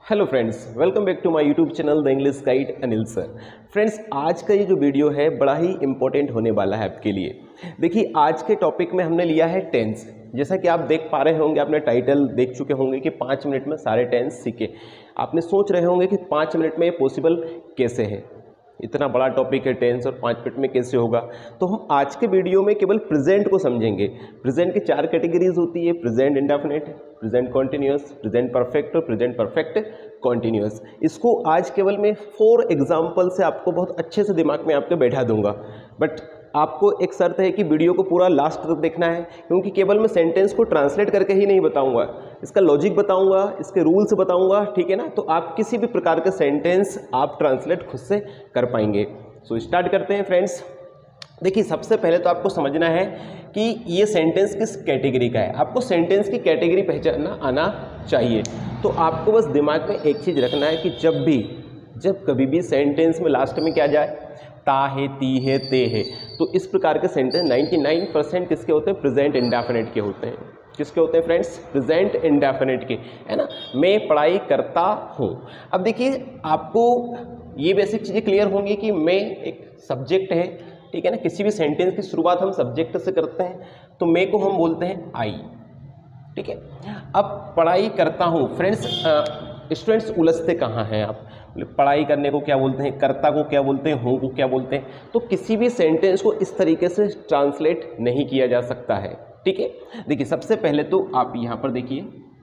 Hello friends, welcome back to my YouTube channel the English guide Anil sir. Friends, आज का ये जो video है बड़ा ही इंपॉर्टेंट होने वाला है आपके लिए। देखिए, आज के टॉपिक में हमने लिया है टेंस। जैसा कि आप देख पा रहे होंगे, आपने टाइटल देख चुके होंगे कि 5 मिनट में सारे टेंस सीखे। आपने सोच रहे होंगे कि 5 मिनट में ये पॉसिबल कैसे है, इतना बड़ा टॉपिक है टेंस और 5 मिनट में कैसे होगा। तो हम आज के वीडियो में केवल प्रेजेंट को समझेंगे। प्रेजेंट की 4 कैटेगरीज होती है, present indefinite, present continuous, present perfect और प्रेजेंट परफेक्ट कॉन्टिन्यूअस। इसको आज केवल मैं 4 एग्जाम्पल से आपको बहुत अच्छे से दिमाग में आपके बैठा दूंगा। बट आपको एक शर्त है कि वीडियो को पूरा लास्ट तक देखना है, क्योंकि केवल मैं सेंटेंस को ट्रांसलेट करके ही नहीं बताऊंगा, इसका लॉजिक बताऊंगा, इसके रूल्स बताऊंगा, ठीक है ना। तो आप किसी भी प्रकार के सेंटेंस आप ट्रांसलेट खुद से कर पाएंगे। सो स्टार्ट करते हैं फ्रेंड्स। देखिए, सबसे पहले तो आपको समझना है कि ये सेंटेंस किस कैटेगरी का है। आपको सेंटेंस की कैटेगरी पहचानना आना चाहिए। तो आपको बस दिमाग में एक चीज़ रखना है कि जब कभी भी सेंटेंस में लास्ट में क्या जाए, ता है, ती है, ते है, तो इस प्रकार के सेंटेंस 99% किसके होते हैं? प्रेजेंट इंडेफिनिट के होते हैं। किसके होते हैं फ्रेंड्स? प्रेजेंट इंडेफिनिट के, है ना। मैं पढ़ाई करता हूँ। अब देखिए, आपको ये बेसिक चीज़ें क्लियर होंगी कि मैं एक सब्जेक्ट है, ठीक है ना। किसी भी सेंटेंस की शुरुआत हम सब्जेक्ट से करते हैं, तो मैं को हम बोलते हैं आई, ठीक है। अब पढ़ाई करता हूँ फ्रेंड्स, स्टूडेंट्स उलझते कहाँ हैं आप? पढ़ाई करने को क्या बोलते हैं, कर्ता को क्या बोलते हैं, हूँ को क्या बोलते हैं? तो किसी भी सेंटेंस को इस तरीके से ट्रांसलेट नहीं किया जा सकता है, ठीक है। देखिए, सबसे पहले तो आप यहाँ पर देखिए,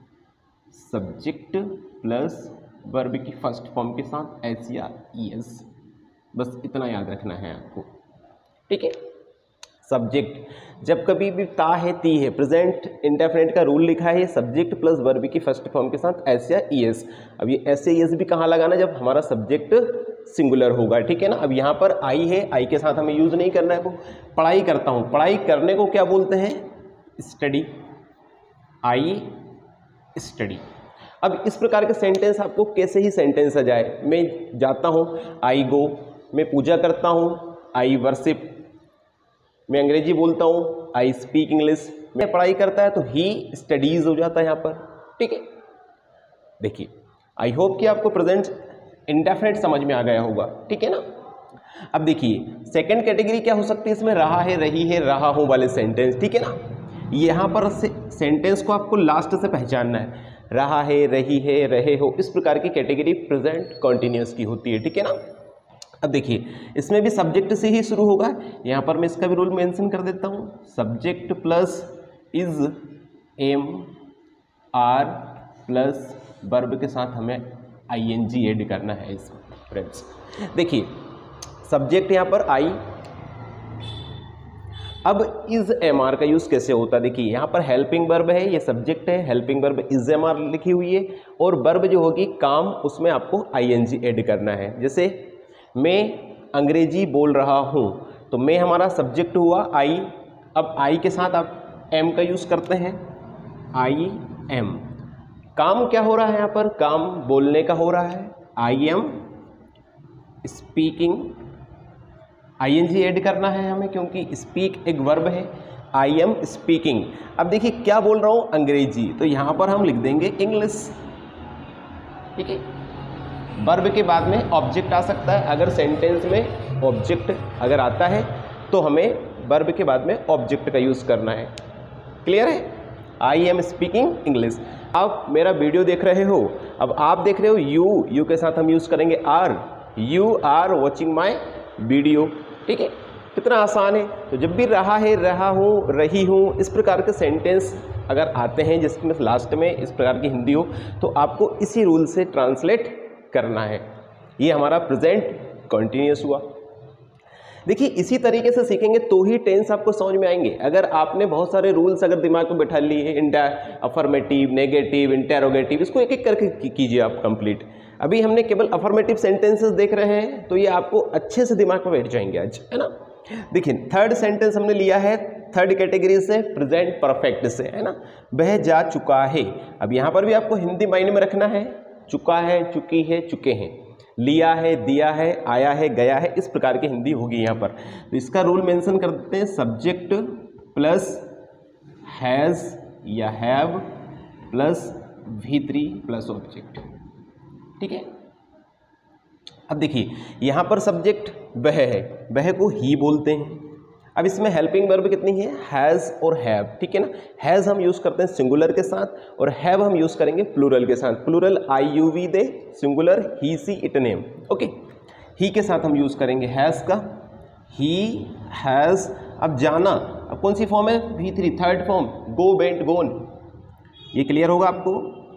सब्जेक्ट प्लस वर्ब की फर्स्ट फॉर्म के साथ एस या ईएस, बस इतना याद रखना है आपको, ठीक है। सब्जेक्ट जब कभी भी ता है, ती है, प्रेजेंट इंडेफिनिट का रूल लिखा है, सब्जेक्ट प्लस वर्ब की फर्स्ट फॉर्म के साथ एस या ईएस। अब ये एस या ईएस भी कहाँ लगाना? जब हमारा सब्जेक्ट सिंगुलर होगा, ठीक है ना। अब यहाँ पर आई है, आई के साथ हमें यूज नहीं करना है। वो पढ़ाई करता हूँ, पढ़ाई करने को क्या बोलते हैं? Study, I study. अब इस प्रकार के सेंटेंस आपको कैसे ही सेंटेंस आ जाए, मैं जाता हूँ, आई गो, मैं पूजा करता हूँ, आई वर्शिप, मैं अंग्रेजी बोलता हूँ, आई स्पीक इंग्लिश, मैं पढ़ाई करता है तो ही स्टडीज हो जाता है यहाँ पर, ठीक है। देखिए, आई होप कि आपको प्रेजेंट इंडेफिनिट समझ में आ गया होगा, ठीक है ना। अब देखिए, सेकंड कैटेगरी क्या हो सकती है इसमें? रहा है, रही है, रहा हूँ वाले सेंटेंस, ठीक है ना। यहाँ पर सेंटेंस को आपको लास्ट से पहचानना है। रहा है, रही है, रहे हो, इस प्रकार की कैटेगरी प्रेजेंट कॉन्टिन्यूअस की होती है, ठीक है ना। अब देखिए, इसमें भी सब्जेक्ट से ही शुरू होगा। यहाँ पर मैं इसका भी रूल मेंशन कर देता हूँ, subject plus is, am, are plus verb के साथ हमें आईएनजी ऐड करना है इसमें फ्रेंड्स। देखिए, सब्जेक्ट यहाँ पर आई, अब इज एम आर का यूज कैसे होता है? देखिए, यहाँ पर हेल्पिंग वर्ब है, ये सब्जेक्ट है, helping verb is am are लिखी हुई है, और वर्ब जो होगी काम, उसमें आपको आईएनजी ऐड करना है। जैसे मैं अंग्रेजी बोल रहा हूँ, तो मैं हमारा सब्जेक्ट हुआ आई, अब आई के साथ आप एम का यूज़ करते हैं, आई एम। काम क्या हो रहा है यहाँ पर? काम बोलने का हो रहा है, I am speaking, ING add करना है हमें, क्योंकि स्पीक एक वर्ब है, आई एम स्पीकिंग। अब देखिए, क्या बोल रहा हूँ? अंग्रेजी, तो यहाँ पर हम लिख देंगे इंग्लिश, ठीक है। वर्ब के बाद में ऑब्जेक्ट आ सकता है, अगर सेंटेंस में ऑब्जेक्ट अगर आता है तो हमें वर्ब के बाद में ऑब्जेक्ट का यूज़ करना है। क्लियर है? I am speaking English. आप मेरा वीडियो देख रहे हो, अब आप देख रहे हो यू के साथ हम यूज़ करेंगे are, you are watching my video, ठीक है। कितना आसान है। तो जब भी रहा है, रहा हूँ, रही हूँ, इस प्रकार के सेंटेंस अगर आते हैं जिसमें लास्ट में इस प्रकार की हिंदी हो, तो आपको इसी रूल से ट्रांसलेट करना है। ये हमारा प्रेजेंट कॉन्टिन्यूअस हुआ। देखिए, इसी तरीके से सीखेंगे तो ही टेंस आपको समझ में आएंगे। अगर आपने बहुत सारे रूल्स अगर दिमाग में बैठा लिए, अफर्मेटिव, नेगेटिव, इंटेरोगेटिव, इसको एक एक करके कीजिए आप कंप्लीट। अभी हमने केवल अफर्मेटिव सेंटेंसेस देख रहे हैं, तो ये आपको अच्छे से दिमाग में बैठ जाएंगे आज, है ना। देखिए, थर्ड सेंटेंस हमने लिया है थर्ड कैटेगरी से, प्रेजेंट परफेक्ट से, है ना। वह जा चुका है। अब यहाँ पर भी आपको हिंदी मायने में रखना है, चुका है, चुकी है, चुके हैं, लिया है, दिया है, आया है, गया है, इस प्रकार की हिंदी होगी यहाँ पर। तो इसका रूल मेंशन कर देते हैं, सब्जेक्ट प्लस हैज़ या have plus V3 plus object, ठीक है। अब देखिए यहाँ पर सब्जेक्ट वह है, वह को ही बोलते हैं। अब इसमें हेल्पिंग वर्ब कितनी है, हैज़ और हैव, ठीक है ना। हैज़ हम यूज़ करते हैं सिंगुलर के साथ और हैव हम यूज़ करेंगे प्लूरल के साथ। Plural I you we they, singular he she it name. Okay, he के साथ हम यूज़ करेंगे हैज़ का, ही हैज़। अब जाना, अब कौन सी फॉर्म है, V3 third form, go went gone. ये क्लियर होगा आपको,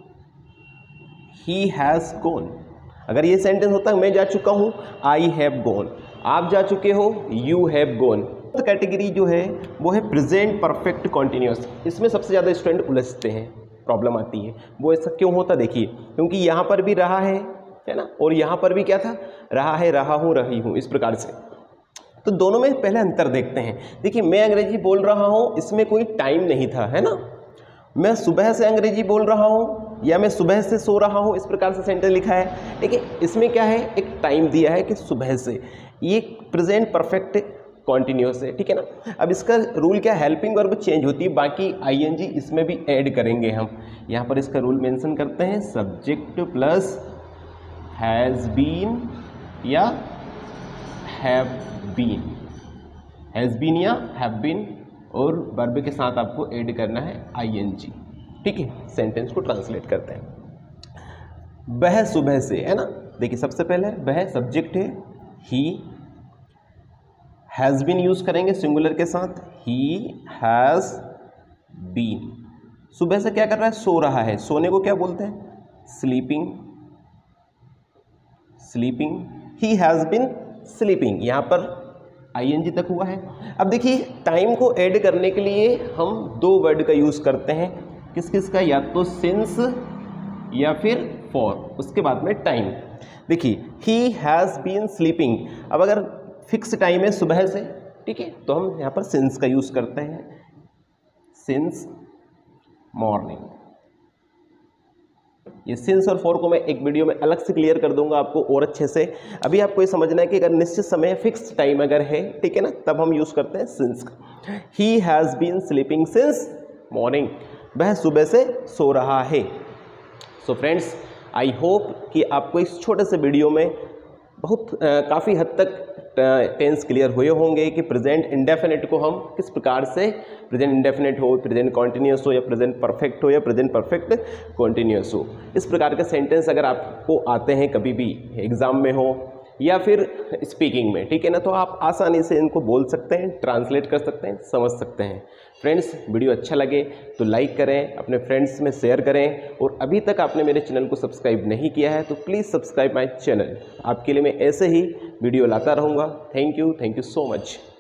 ही हैज़ गोन। अगर ये सेंटेंस होता मैं जा चुका हूँ, आई हैव गोन, आप जा चुके हो, यू हैव गोन। कैटेगरी जो है वो है प्रेजेंट परफेक्ट कॉन्टिन्यूस। इसमें सबसे ज़्यादा स्टूडेंट उलझते हैं, प्रॉब्लम आती है। वो ऐसा क्यों होता, देखिए क्योंकि यहाँ पर भी रहा है ना, और यहाँ पर भी क्या था, रहा है, रहा हूँ, रही हूँ, इस प्रकार से। तो दोनों में पहले अंतर देखते हैं। देखिए मैं अंग्रेजी बोल रहा हूँ, इसमें कोई टाइम नहीं था, है ना। मैं सुबह से अंग्रेजी बोल रहा हूँ या मैं सुबह से सो रहा हूँ, इस प्रकार से सेंटेंस लिखा है। ठीक है, इसमें क्या है, एक टाइम दिया है कि सुबह से। ये प्रेजेंट परफेक्ट कॉन्टिन्यूस है, ठीक है ना। अब इसका रूल क्या, हेल्पिंग वर्ब चेंज होती है, बाकी आईएनजी इसमें भी ऐड करेंगे हम। यहाँ पर इसका रूल मेंशन करते हैं, सब्जेक्ट प्लस हैज़ बीन या हैव बीन, हैज़ बीन या हैव बीन, और वर्ब के साथ आपको ऐड करना है आईएनजी। ठीक है, सेंटेंस को ट्रांसलेट करते हैं। वह सुबह से, है ना। देखिए सबसे पहले वह सब्जेक्ट है, ही हैज़ बीन यूज करेंगे सिंगुलर के साथ, ही हैज़ बीन। सुबह से क्या कर रहा है, सो रहा है। सोने को क्या बोलते हैं, sleeping, sleeping. He has been sleeping, यहाँ पर आईएनजी तक हुआ है। अब देखिए टाइम को ऐड करने के लिए हम दो वर्ड का यूज़ करते हैं, किस किस का, या तो सिंस या फिर फॉर, उसके बाद में टाइम। देखिए ही हैज़ बीन स्लीपिंग, अब अगर फिक्स टाइम है सुबह से, ठीक है, तो हम यहाँ पर सिंस का यूज़ करते हैं, सिंस मॉर्निंग। ये सिंस और फॉर को मैं एक वीडियो में अलग से क्लियर कर दूंगा आपको और अच्छे से। अभी आपको ये समझना है कि अगर निश्चित समय फिक्स टाइम अगर है, ठीक है ना, तब हम यूज़ करते हैं सिंस का। He has been sleeping since morning, वह सुबह से सो रहा है। सो फ्रेंड्स, आई होप कि आपको इस छोटे से वीडियो में बहुत काफ़ी हद तक टेंस क्लियर हुए होंगे कि प्रेजेंट इंडेफिनिट को हम किस प्रकार से, प्रेजेंट इंडेफिनिट हो, प्रेजेंट कॉन्टिन्यूस हो, या प्रेजेंट परफेक्ट हो, या प्रेजेंट परफेक्ट कॉन्टिन्यूस हो, इस प्रकार के सेंटेंस अगर आपको आते हैं कभी भी एग्जाम में हो या फिर स्पीकिंग में, ठीक है ना, तो आप आसानी से इनको बोल सकते हैं, ट्रांसलेट कर सकते हैं, समझ सकते हैं। फ्रेंड्स, वीडियो अच्छा लगे तो लाइक करें, अपने फ्रेंड्स में शेयर करें, और अभी तक आपने मेरे चैनल को सब्सक्राइब नहीं किया है तो प्लीज़ सब्सक्राइब माय चैनल। आपके लिए मैं ऐसे ही वीडियो लाता रहूँगा। Thank you so much.